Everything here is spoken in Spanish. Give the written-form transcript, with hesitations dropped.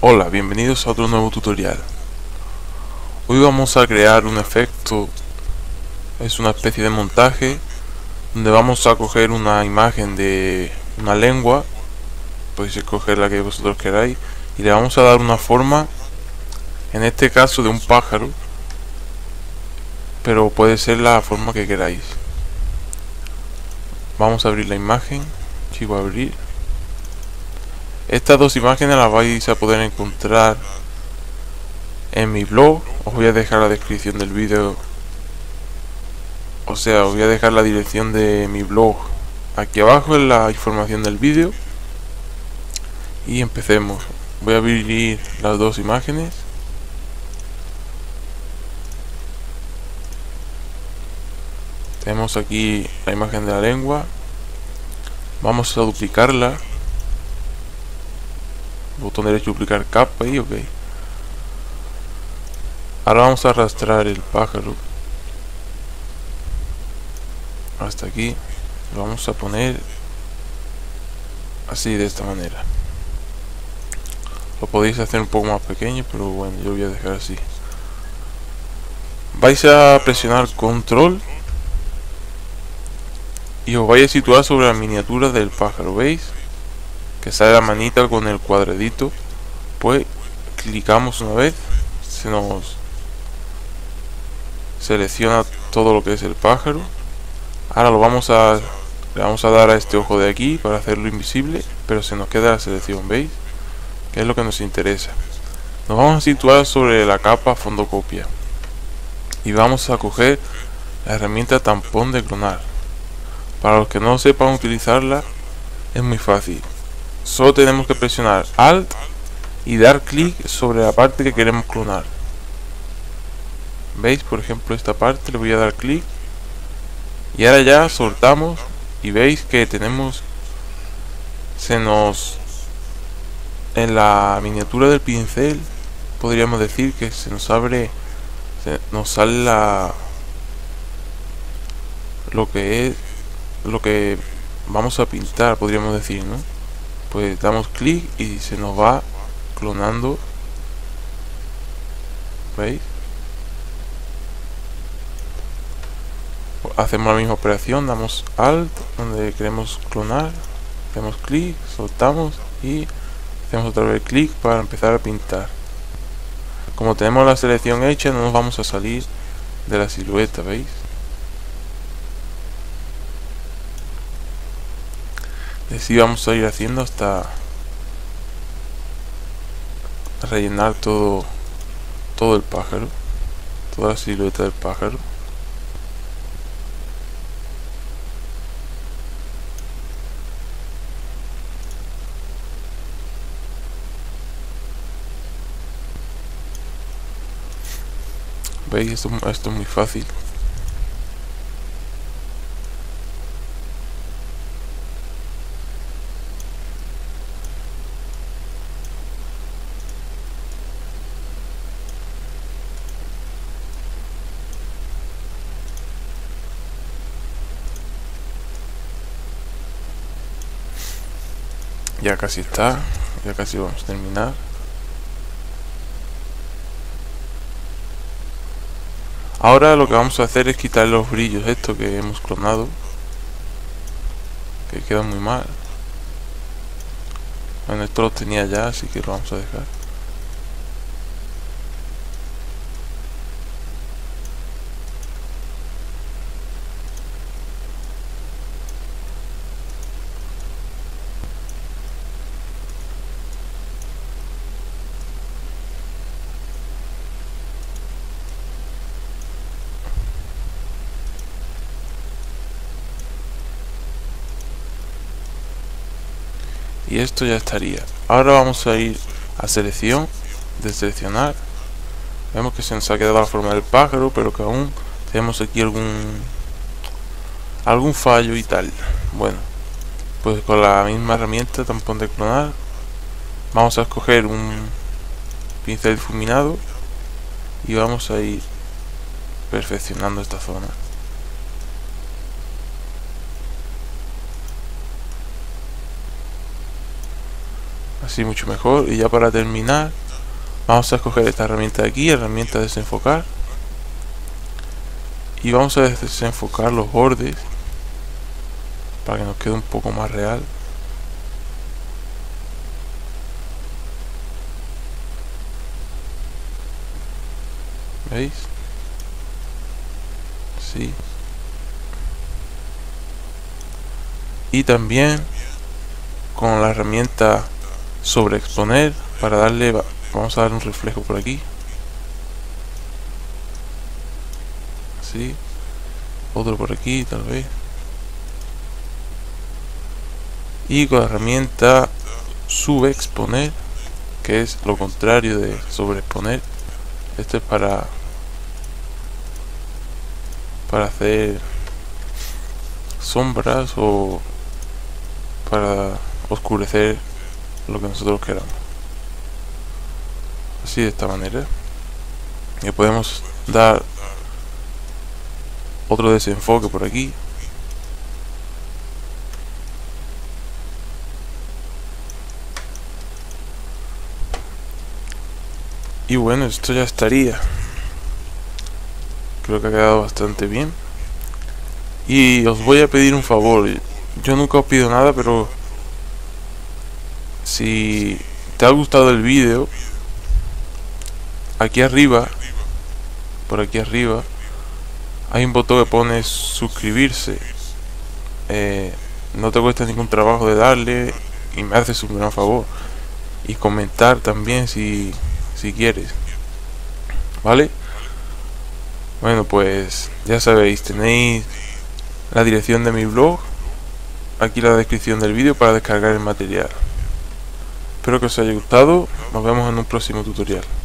Hola, bienvenidos a otro nuevo tutorial. Hoy vamos a crear un efecto, es una especie de montaje donde vamos a coger una imagen de una lengua, podéis escoger la que vosotros queráis, y le vamos a dar una forma, en este caso de un pájaro, pero puede ser la forma que queráis. Vamos a abrir la imagen, chico, abrir. Estas dos imágenes las vais a poder encontrar en mi blog. Os voy a dejar la descripción del vídeo, os voy a dejar la dirección de mi blog aquí abajo en la información del vídeo. Y empecemos. Voy a abrir las dos imágenes. Tenemos aquí la imagen de la lengua. Vamos a duplicarla. Botón derecho, duplicar capa y ok. Ahora vamos a arrastrar el pájaro hasta aquí. Lo vamos a poner así, de esta manera. Lo podéis hacer un poco más pequeño, pero bueno, yo lo voy a dejar así. Vais a presionar control y os vais a situar sobre la miniatura del pájaro. ¿Veis? Que sale la manita con el cuadradito. Pues clicamos una vez, se nos selecciona todo lo que es el pájaro. Ahora le vamos a dar a este ojo de aquí para hacerlo invisible, pero se nos queda la selección, ¿veis? Que es lo que nos interesa. Nos vamos a situar sobre la capa fondo copia y vamos a coger la herramienta tampón de clonar. Para los que no sepan utilizarla, es muy fácil. Solo tenemos que presionar Alt y dar clic sobre la parte que queremos clonar. ¿Veis? Por ejemplo, esta parte le voy a dar clic y ahora ya soltamos y veis que tenemos, en la miniatura del pincel, podríamos decir que nos sale lo que vamos a pintar, podríamos decir, ¿no? Pues damos clic y se nos va clonando. ¿Veis? Hacemos la misma operación, damos Alt donde queremos clonar, hacemos clic, soltamos y hacemos otra vez clic para empezar a pintar. Como tenemos la selección hecha, no nos vamos a salir de la silueta, ¿veis? Así vamos a ir haciendo hasta rellenar todo el pájaro, toda la silueta del pájaro. ¿Veis? Esto es muy fácil. Ya casi está, ya casi vamos a terminar. Ahora lo que vamos a hacer es quitar los brillos estos que hemos clonado, que quedan muy mal. Bueno, esto lo tenía ya, así que lo vamos a dejar. Y esto ya estaría. Ahora vamos a ir a selección, deseleccionar. Vemos que se nos ha quedado la forma del pájaro, pero que aún tenemos aquí algún fallo y tal. Bueno, pues con la misma herramienta tampón de clonar, vamos a escoger un pincel difuminado y vamos a ir perfeccionando esta zona. así mucho mejor. Y ya para terminar, vamos a escoger esta herramienta de aquí, herramienta desenfocar, y vamos a desenfocar los bordes para que nos quede un poco más real. ¿Veis? Sí. Y también con la herramienta sobreexponer, para darle, vamos a dar un reflejo por aquí. Así. Otro por aquí, tal vez. Y con la herramienta subexponer, que es lo contrario de sobreexponer. Esto es para hacer sombras o para oscurecer lo que nosotros queramos. Así, de esta manera. Y podemos dar otro desenfoque por aquí. Y bueno, esto ya estaría. Creo que ha quedado bastante bien. Y os voy a pedir un favor. Yo nunca os pido nada, pero si te ha gustado el vídeo, aquí arriba, por aquí arriba, hay un botón que pone suscribirse. No te cuesta ningún trabajo de darle y me haces un gran favor. Y comentar también si quieres. ¿Vale? Bueno, pues ya sabéis, tenéis la dirección de mi blog aquí en la descripción del vídeo para descargar el material. Espero que os haya gustado. Nos vemos en un próximo tutorial.